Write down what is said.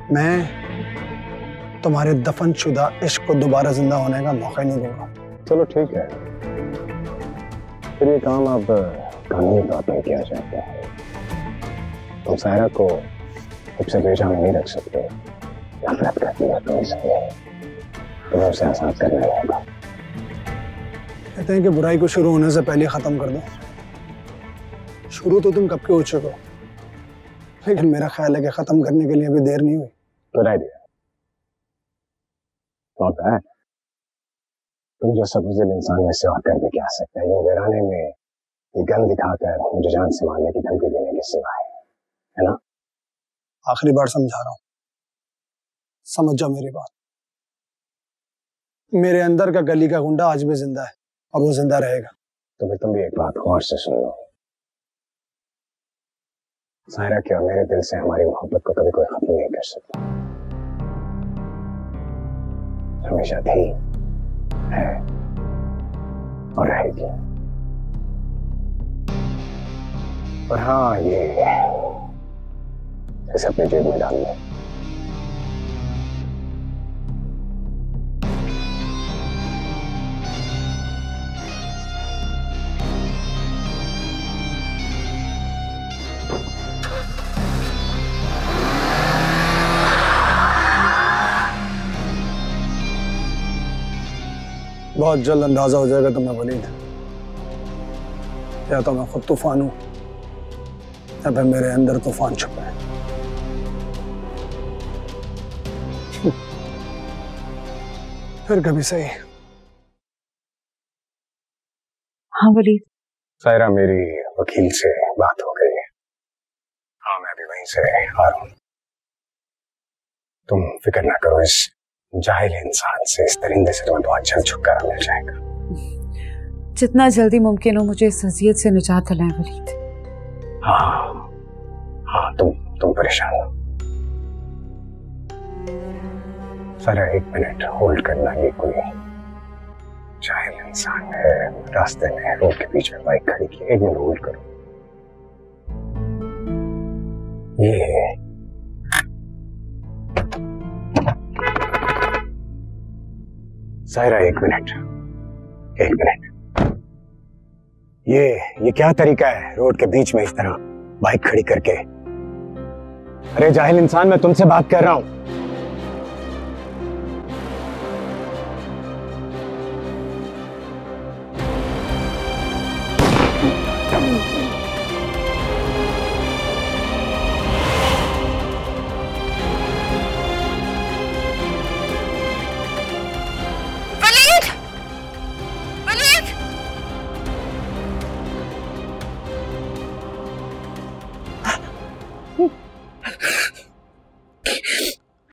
मैं तुम्हारे दफनशुदा इश्क को दोबारा जिंदा होने का मौका ही नहीं दूंगा। चलो ठीक है, फिर ये काम अब कानूनी तौर पर किया जाता है। तुम सायरा को सबसे बेजा में नहीं रख सकते। नफरत करती है तुमसे, तुम्हें उसे आजाद करना होगा। कहते हैं कि बुराई को शुरू होने से पहले खत्म कर दो। शुरू तो तुम कब के हो चुके हो, लेकिन मेरा ख्याल है कि खत्म करने के लिए अभी देर नहीं हुई। Good idea, not bad. तुम जो सबुज़िल इंसान में से और कर भी क्या सकते हैं, ये वीराने में ये गन दिखाकर मुझे जान से मारने की धमकी देने के सिवाय, है ना? आखिरी बार समझा रहा हूं, समझ जाओ मेरी बात। मेरे अंदर का गली का गुंडा आज भी जिंदा है और वो जिंदा रहेगा। तो फिर तुम भी एक बात गौर से सुन लो। सायरा क्या मेरे दिल से हमारी मोहब्बत को कभी कोई खत्म नहीं कर सकता। हमेशा थी, है और रहेगी। और हाँ, ये इसे अपने जेब में डाल लो। बहुत जल्द अंदाजा हो जाएगा तुम्हें वलीद, या तो मैं खुद तूफान हूं या फिर मेरे अंदर तूफान छुपा है। फिर कभी सही। हाँ वलीद। सायरा, मेरी वकील से बात हो गई है। हाँ, मैं भी वहीं से आ रहा हूँ। तुम फिक्र ना करो, इस जाहिल इंसान से, इस दरिंदे से तुम्हें बहुत जल्द छुटकारा मिल जाएगा। जितना जल्दी मुमकिन हो मुझे इस अजियत से निजात दिलाएं वलीद। हाँ हाँ, तुम परेशान हो। सारा 1 मिनट होल्ड करना। ये कोई जाहिल इंसान है, रास्ते में रोड के बीच में बाइक खड़ी की। 1 मिनट होल्ड करो। ये सायरा, 1 मिनट, 1 मिनट। ये क्या तरीका है रोड के बीच में इस तरह बाइक खड़ी करके? अरे जाहिल इंसान, मैं तुमसे बात कर रहा हूं।